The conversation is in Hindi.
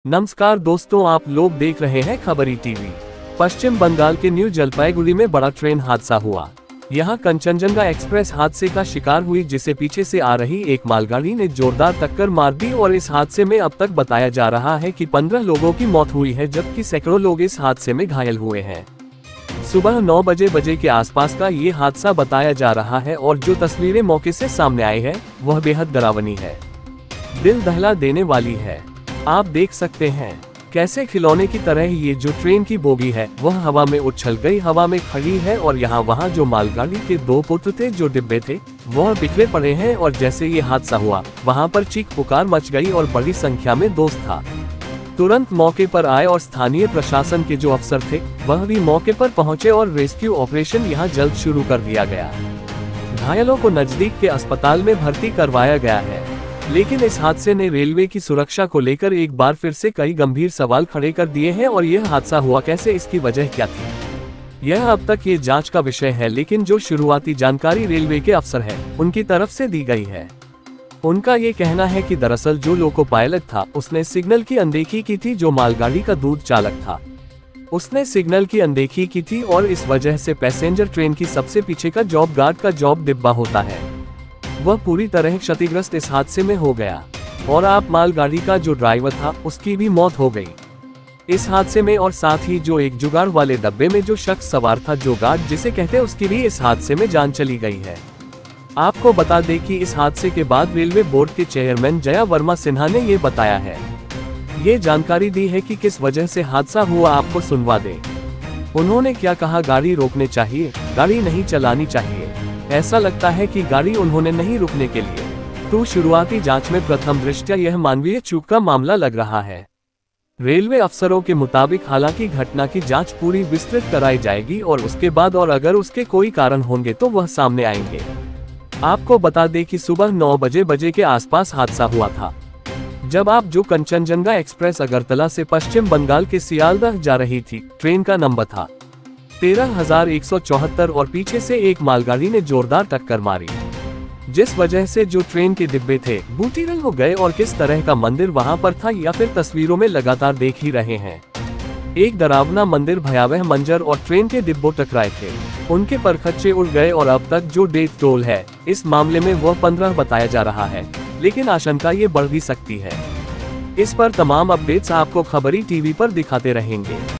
नमस्कार दोस्तों, आप लोग देख रहे हैं खबरी टीवी। पश्चिम बंगाल के न्यू जलपाईगुड़ी में बड़ा ट्रेन हादसा हुआ। यहां कंचनजंगा एक्सप्रेस हादसे का शिकार हुई, जिसे पीछे से आ रही एक मालगाड़ी ने जोरदार टक्कर मार दी और इस हादसे में अब तक बताया जा रहा है कि 15 लोगों की मौत हुई है, जबकि सैकड़ों लोग इस हादसे में घायल हुए हैं। सुबह 9 बजे के आसपास का ये हादसा बताया जा रहा है और जो तस्वीरें मौके से सामने आई है वह बेहद डरावनी है, दिल दहला देने वाली है। आप देख सकते हैं कैसे खिलौने की तरह ये जो ट्रेन की बोगी है वह हवा में उछल गई, हवा में खड़ी है और यहाँ वहाँ जो मालगाड़ी के 2 पुत्र थे, जो डिब्बे थे, वह बिखरे पड़े हैं। और जैसे ये हादसा हुआ वहाँ पर चीख पुकार मच गई और बड़ी संख्या में दोस्त था। तुरंत मौके पर आए और स्थानीय प्रशासन के जो अफसर थे वह भी मौके पर पहुंचे और रेस्क्यू ऑपरेशन यहाँ जल्द शुरू कर दिया गया। घायलों को नजदीक के अस्पताल में भर्ती करवाया गया है, लेकिन इस हादसे ने रेलवे की सुरक्षा को लेकर एक बार फिर से कई गंभीर सवाल खड़े कर दिए हैं। और यह हादसा हुआ कैसे, इसकी वजह क्या थी, यह अब तक ये जांच का विषय है। लेकिन जो शुरुआती जानकारी रेलवे के अफसर हैं, उनकी तरफ से दी गई है। उनका ये कहना है कि दरअसल जो लोको पायलट था उसने सिग्नल की अनदेखी की थी। जो मालगाड़ी का दूध चालक था उसने सिग्नल की अनदेखी की थी और इस वजह से पैसेंजर ट्रेन की सबसे पीछे का जॉब गार्ड का जॉब डिब्बा होता है, वह पूरी तरह क्षतिग्रस्त इस हादसे में हो गया। और आप मालगाड़ी का जो ड्राइवर था उसकी भी मौत हो गई इस हादसे में। और साथ ही जो एक जुगाड़ वाले डब्बे में जो शख्स सवार था, जो गार्ड जिसे कहते हैं, उसकी भी इस हादसे में जान चली गई है। आपको बता दें कि इस हादसे के बाद रेलवे बोर्ड के चेयरमैन जया वर्मा सिन्हा ने ये बताया है, ये जानकारी दी है कि किस वजह से हादसा हुआ। आपको सुनवा दें उन्होंने क्या कहा। गाड़ी रोकने चाहिए, गाड़ी नहीं चलानी चाहिए। ऐसा लगता है कि गाड़ी उन्होंने नहीं रुकने के लिए। तो शुरुआती जांच में प्रथम दृष्टया यह मानवीय चूक का मामला लग रहा है। रेलवे अफसरों के मुताबिक हालांकि घटना की जांच पूरी विस्तृत कराई जाएगी और उसके बाद और अगर उसके कोई कारण होंगे तो वह सामने आएंगे। आपको बता दें कि सुबह 9 बजे के आसपास हादसा हुआ था, जब आप जो कंचनजंगा एक्सप्रेस अगरतला से पश्चिम बंगाल के सियालदह जा रही थी। ट्रेन का नंबर था 13,174 और पीछे से एक मालगाड़ी ने जोरदार टक्कर मारी, जिस वजह से जो ट्रेन के डिब्बे थे बूटीरल हो गए। और किस तरह का मंदिर वहां पर था या फिर तस्वीरों में लगातार देख ही रहे हैं। एक डरावना मंदिर, भयावह मंजर और ट्रेन के डिब्बों टकराए थे, उनके परखच्चे उड़ गए। और अब तक जो डेथ टोल है इस मामले में वह 15 बताया जा रहा है, लेकिन आशंका ये बढ़ भी सकती है। इस पर तमाम अपडेट्स आपको खबरी टीवी पर दिखाते रहेंगे।